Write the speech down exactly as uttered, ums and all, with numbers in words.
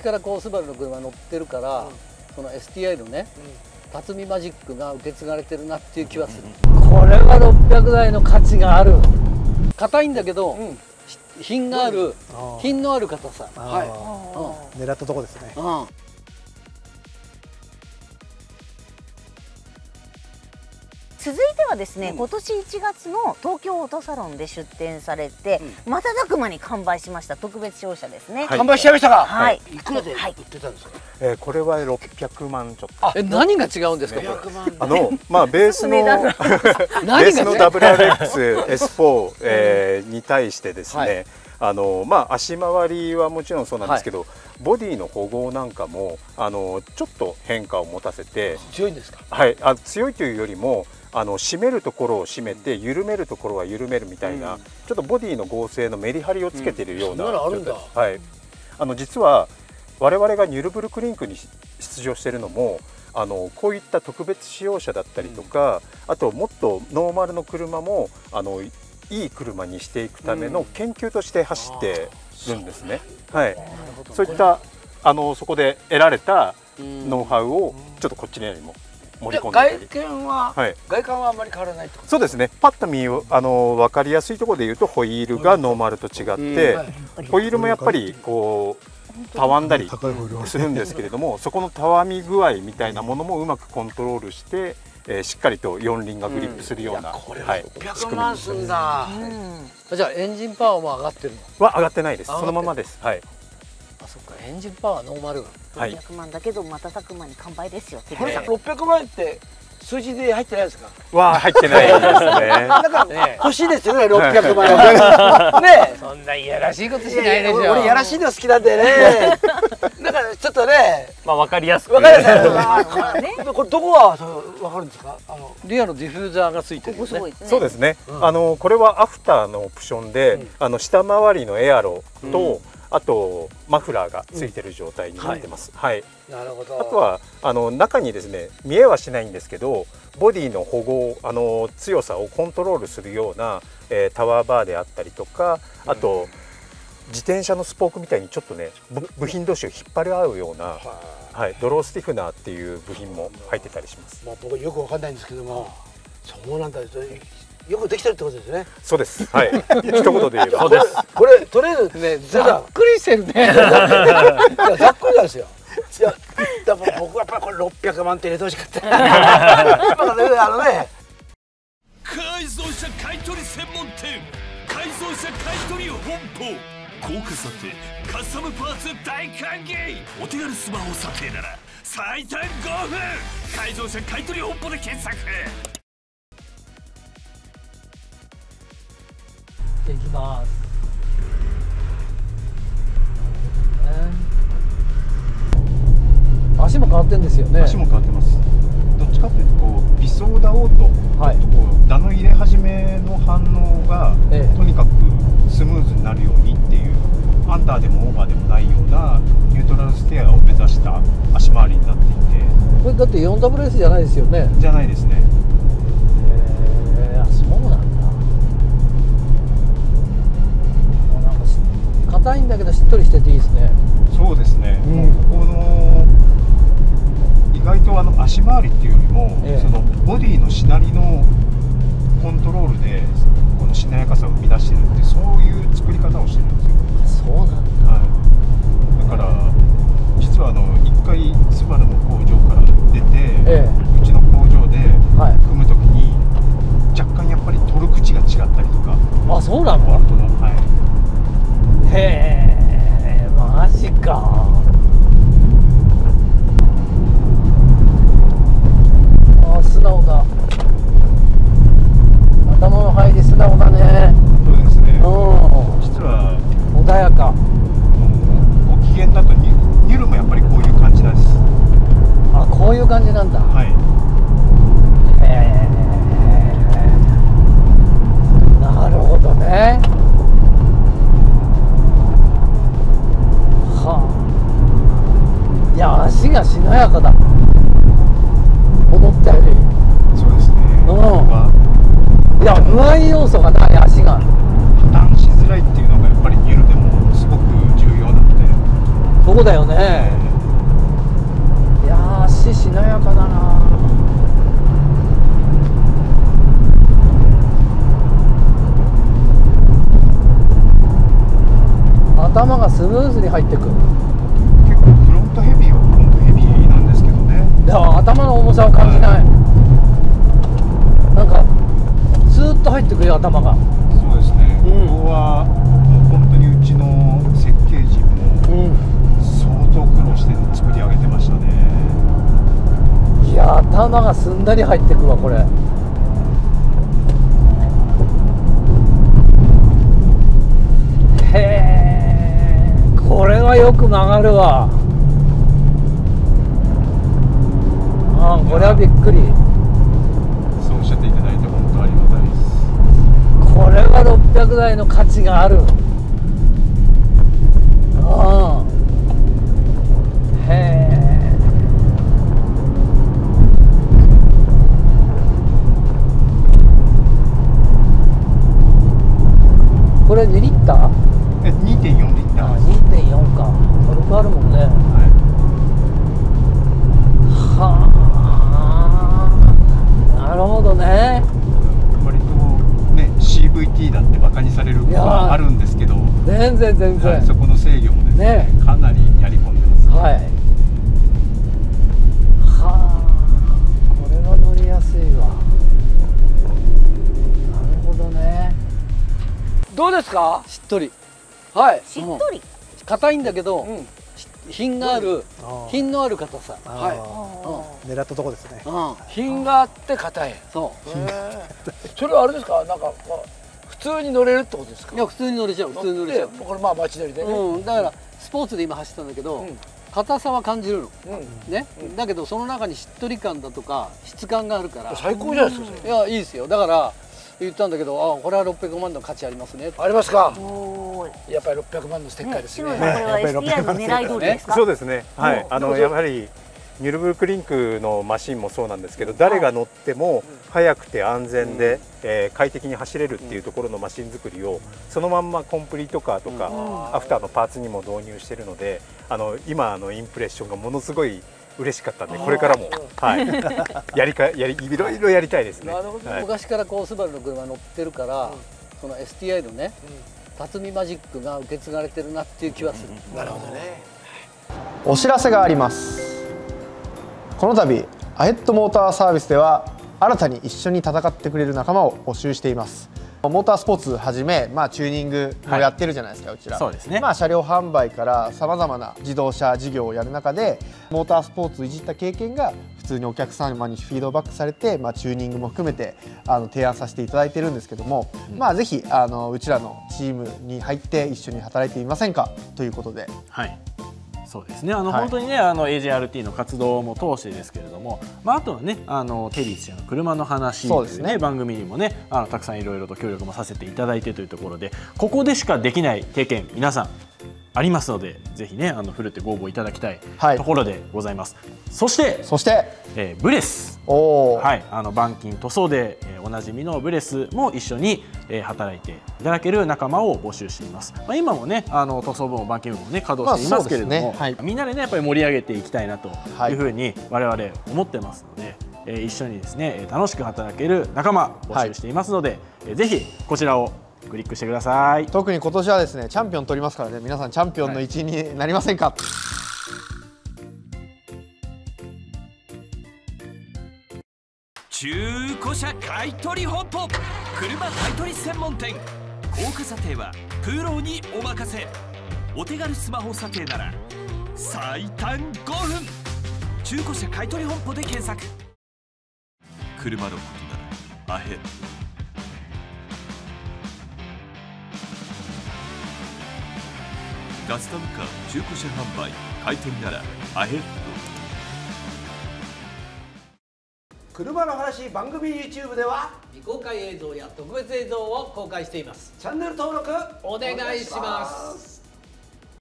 からこうスバルの車乗ってるから、うん、その エスティーアイ のね、うん、辰巳マジックが受け継がれてるなっていう気はする。これはろっぴゃくだいの価値がある。硬いんだけど、うん、品がある、品のある硬さ。はい、うん、 狙ったとこですね。うん、 続いてはですね、うん、今年いちがつの東京オートサロンで出展されて、うん、瞬く間に完売しました特別商社ですね。 はい、完売しちゃいましたか。 はい。 いくらで売ってたんですか。 えー、これはろっぴゃくまんちょっと。 え、何が違うんですか。 あのまあベースのベースの ダブリューアールエックスエスフォー、えー、に対してですね、はい、あのまあ足回りはもちろんそうなんですけど、はい、ボディの保護なんかもあのちょっと変化を持たせて。 強いんですか。 はい、あ強いというよりも。あの締めるところを締めて緩めるところは緩めるみたいな、うん、ちょっとボディの合成のメリハリをつけているような状態です。はい、あの実は我々がニュルブルクリンクに出場しているのもあのこういった特別仕様車だったりとか、うん、あともっとノーマルの車もあのいい車にしていくための研究として走ってるんですね。うん、はい、そういったあのそこで得られたノウハウをちょっとこっちのようにも。 外見は、はい、外観はあんまり変わらないってこと。 そうですね。パッと見あの分かりやすいところで言うとホイールがノーマルと違って、うん、ホイールもやっぱりこうたわんだりするんですけれども、そこのたわみ具合みたいなものもうまくコントロールして、えー、しっかりと四輪がグリップするような、うん、 これはろっぴゃくまんすんだ。 うん、じゃあエンジンパワーも上がってるの？は上がってないです。そのままです。はい。 あ、そっか、エンジンパワーノーマル。 ろっぴゃくまんだけど瞬く間に完売ですよ。 これろっぴゃくまん円って数字で入ってないですか。 わあ、入ってないですね。 だから欲しいですよね、ろっぴゃくまん円。ね、 そんないやらしいことしないでしょ。 俺やらしいの好きなんでね。だからちょっとね、 まあわかりやすく。 わかりやすく。これどこはわかるんですか。あのリアのディフューザーがついてる。 そうですね。あのこれはアフターのオプションで、あの下回りのエアロと。あとマフラーがついてる状態になってます。はい。 なるほど。 あとはあの中にですね、見えはしないんですけど、ボディの保護、あの強さをコントロールするような、えー、タワーバーであったりとか、あと、うん、自転車のスポークみたいにちょっとね、部品同士を引っ張り合うような、はい、ドロースティフナーっていう部品も入ってたりします。 まあ僕よくわかんないんですけども、そうなんだ。よくできてるってことですね。 そうです。はい。一言で言えば。 そうです。これとりあえずね、ざっくりしてるね。 ざっくりなんですよ。いや、だから僕はやっぱりこれろっぴゃくまんって入れてほしかった。やっぱね、あのね。 改造車買取専門店。改造車買取本舗。高価査定、カスタムパーツ大歓迎。お手軽スマホ査定なら最短ごふん。改造車買取本舗で検索。 いきます。足も変わってんですよね。 足も変わってます。どっちかっていうとこう微走だおうと、はい、こう打の入れ始めの反応が、ええ、とにかくスムーズになるようにっていうアンダーでもオーバーでもないようなニュートラルステアを目指した足回りになっていて。 これだって フォーダブリューエス じゃないですよね。 じゃないですね。 えー、そうなんだ。硬いんだけどしっとりしてていいですね。 そうですね。うん、ここの意外とあの足回りっていうよりも、ええ、そのボディのしなりのコントロールでこのしなやかさを生み出してるってそういう作り方をしてるんですよ。 そうなんだ。 はい。だから実はあの一回スバルの工場から出て、ええ、うちの工場で組むときに若干やっぱりトルク値が違ったりとか。 あ、そうなの？ はい。 へえ、マジか。あ、素直だ。頭の入り素直だね。 そうですね。うん。実は穏やか。 ご機嫌だとニュルもやっぱりこういう感じなんです。 あ、こういう感じなんだ。 はい。 へえ。なるほどね。いや、足がしなやかだ。思ったより。 そうですね。 うん。いや、不安要素がない足が。 破綻しづらいっていうのがやっぱりニュルでもすごく重要なので。 そそうだよね。いやー、足しなやかだな。頭がスムーズに入ってく。 結構フロントヘビーはフロントヘビーなんですけどね。 だから頭の重さを感じない。なんかスーッと入ってくるよ、頭が。 そうですね、うん、ここはもう本当にうちの設計陣も相当苦労して作り上げてましたね。 いや、頭がすんなり入ってくわ、これ。へえ、これはよく曲がるわ。ああ、これはびっくり。 そうおっしゃっていただいて本当ありがたいです。 これはろっぴゃくだいの価値がある。ああ、へえ。これにリッター？ え、にてんよんリッター。 あ、にてんよんか。軽くあるもんね。 はい。 はあ、なるほどね。 割とね シーブイティー だってバカにされることはあるんですけど、 全然全然、 はい、そこの制御もですね、 ね、 かなりやり込んでます、ね。 はい。はあ、これは乗りやすいわ。なるほどね。 どうですか？ しっとり。 はい。 しっとり。 硬いんだけど、 うん、 品がある、品のある硬さ。 はい。 狙ったとこですね。 うん、 品があって硬い。 そう。 それはあれですか？なんか、まあ、普通に乗れるってことですか？ いや、普通に乗れちゃう。普通に乗れちゃう。 これまあ街乗りでね。 うん、だからスポーツで今走ったんだけど、硬さは感じるの。ね。だけどその中にしっとり感だとか質感があるから。 最高じゃないですか。 いや、いいですよ。だから言ったんだけど、あ、これはろっぴゃくまんの価値ありますね。 ありますか？ おー、 やっぱりろっぴゃくまんのステッカーですね。 ね、これは エスティーアイ の狙い通りですか？ そうですね。はい。あのやはりニュルブルクリンクのマシンもそうなんですけど、誰が乗っても速くて安全で、えー、快適に走れるっていうところのマシン作りをそのまんまコンプリートカーとかアフターのパーツにも導入しているので、あの今のインプレッションがものすごい嬉しかったんで、これからも、はい、やりかやりいろいろやりたいですね。 なるほど、はい、昔からこうスバルの車乗ってるから、うん、その エスティーアイ のね、うん、辰巳マジックが受け継がれてるなっていう気はする。 うん、なるほどね。 お知らせがあります。この度アヘッドモーターサービスでは新たに一緒に戦ってくれる仲間を募集しています。モータースポーツはじめ、まあ、チューニングもやってるじゃないですか、はい、うちら。そうですね。まあ、車両販売からさまざまな自動車事業をやる中でモータースポーツをいじった経験が普通にお客様にフィードバックされて、まあ、チューニングも含めてあの提案させていただいてるんですけども、うん、まあ、ぜひあのうちらのチームに入って一緒に働いてみませんかということで。 はい、そうですね。あの、はい、本当にね、あの エージェーアールティー の活動も通してですけれども、まあ、あとはね、あのテリー氏の車の話というね、番組にもね、あのたくさんいろいろと協力もさせていただいてというところで、ここでしかできない経験皆さんありますので、ぜひね、あのふるってご応募いただきたいところでございます。はい、そしてそして、 えー、ブレス、 おはい、あの板金塗装で、えー、おなじみのブレスも一緒に、えー、働いていただける仲間を募集しています。まあ、今もね、あの塗装部も板金部もね稼働していますけれども、まあね、はい、みんなでねやっぱり盛り上げていきたいなというふうに我々思ってますので、えー、一緒にですね楽しく働ける仲間募集していますので、はい、えー、ぜひこちらをクリックしてください。 特に今年はですねチャンピオン取りますからね、皆さんチャンピオンの一員になりませんか？はい、 中古車買取本舗、車買取専門店。高価査定はプロにお任せ。お手軽スマホ査定なら最短ごふん。中古車買取本舗で検索。車のことならアヘッド。カスタムカー中古車販売買取ならアヘッド。 車の話番組 ユーチューブ では未公開映像や特別映像を公開しています。 チャンネル登録お願いします。